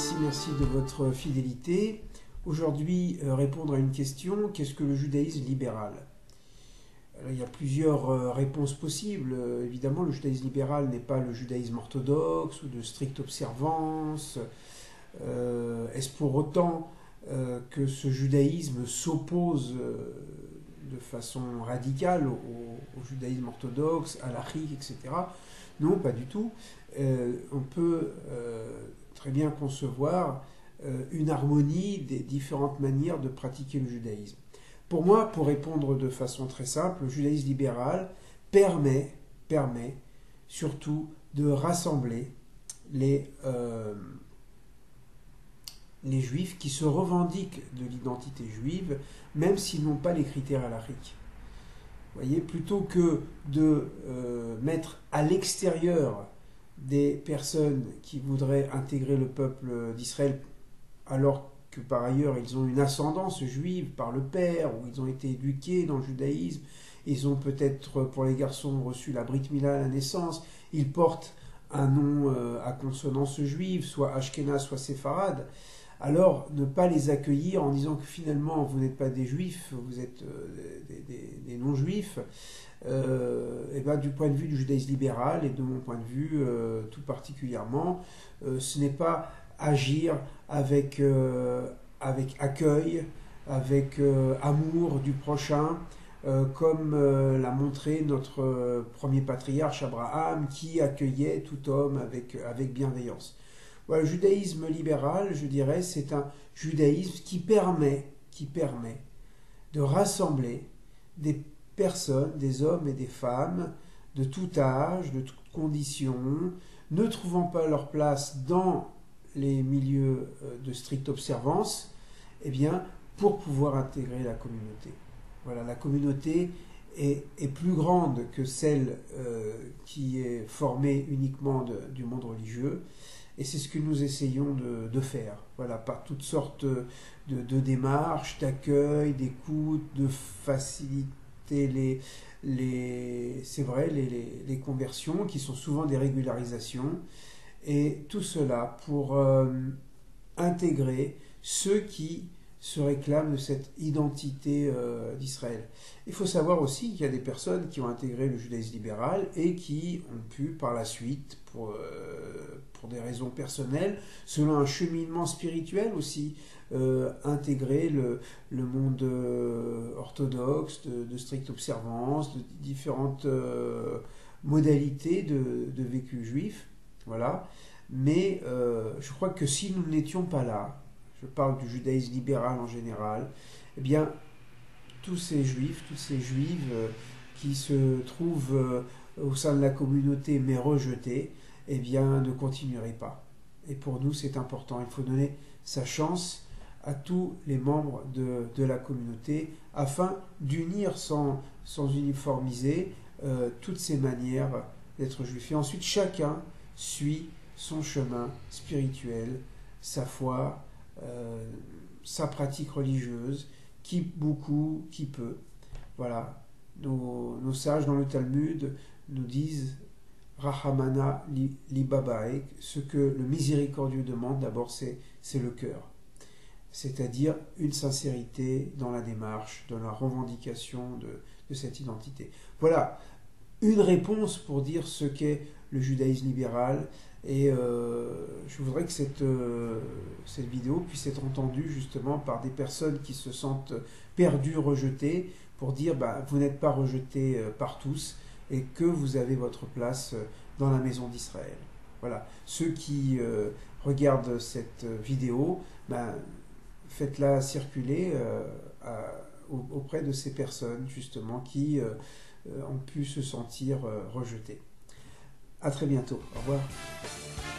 merci de votre fidélité. Aujourd'hui, répondre à une question, qu'est-ce que le judaïsme libéral? Alors, il y a plusieurs réponses possibles. Évidemment, le judaïsme libéral n'est pas le judaïsme orthodoxe ou de stricte observance. Est-ce pour autant que ce judaïsme s'oppose de façon radicale au judaïsme orthodoxe, à l'halachique, etc. Non, pas du tout. On peut très bien concevoir une harmonie des différentes manières de pratiquer le judaïsme. Pour moi, pour répondre de façon très simple, le judaïsme libéral permet surtout de rassembler les juifs qui se revendiquent de l'identité juive, même s'ils n'ont pas les critères halachiques. Vous voyez, plutôt que de mettre à l'extérieur des personnes qui voudraient intégrer le peuple d'Israël, alors que par ailleurs ils ont une ascendance juive par le père, ou ils ont été éduqués dans le judaïsme, ils ont peut-être, pour les garçons, reçu la Brit Mila à la naissance, ils portent un nom à consonance juive, soit Ashkenaz, soit séfarade. Alors, ne pas les accueillir en disant que finalement, vous n'êtes pas des juifs, vous êtes des non-juifs, et ben, du point de vue du judaïsme libéral, et de mon point de vue tout particulièrement, ce n'est pas agir avec accueil, avec amour du prochain, comme l'a montré notre premier patriarche Abraham, qui accueillait tout homme avec bienveillance. Voilà, le judaïsme libéral, je dirais, c'est un judaïsme qui permet de rassembler des personnes, des hommes et des femmes de tout âge, de toutes conditions, ne trouvant pas leur place dans les milieux de stricte observance, eh bien, pour pouvoir intégrer la communauté. Voilà, la communauté est plus grande que celle qui est formée uniquement du monde religieux. Et c'est ce que nous essayons de faire, voilà, par toutes sortes de démarches, d'accueil, d'écoute, de faciliter c'est vrai, les conversions, qui sont souvent des régularisations, et tout cela pour intégrer ceux qui se réclament de cette identité d'Israël. Il faut savoir aussi qu'il y a des personnes qui ont intégré le judaïsme libéral et qui ont pu par la suite, pour des raisons personnelles, selon un cheminement spirituel aussi, intégrer le monde orthodoxe, de stricte observance, de différentes modalités de vécu juif. Voilà. Mais je crois que si nous n'étions pas là, je parle du judaïsme libéral en général, eh bien, tous ces juifs, toutes ces juives qui se trouvent au sein de la communauté mais rejetés, eh bien, ne continueraient pas. Et pour nous, c'est important. Il faut donner sa chance à tous les membres de la communauté afin d'unir sans uniformiser toutes ces manières d'être juif. Et ensuite, chacun suit son chemin spirituel, sa foi, sa pratique religieuse, qui beaucoup, qui peu. Voilà. Nos sages dans le Talmud nous disent Rahamana li babaek, ce que le miséricordieux demande d'abord, c'est le cœur. C'est-à-dire une sincérité dans la démarche, dans la revendication de cette identité. Voilà une réponse pour dire ce qu'est le judaïsme libéral. Et je voudrais que cette vidéo puisse être entendue justement par des personnes qui se sentent perdues, rejetées, pour dire vous n'êtes pas rejetés par tous et que vous avez votre place dans la maison d'Israël. Voilà. Ceux qui regardent cette vidéo, faites-la circuler auprès de ces personnes justement qui ont pu se sentir rejetées. À très bientôt. Au revoir.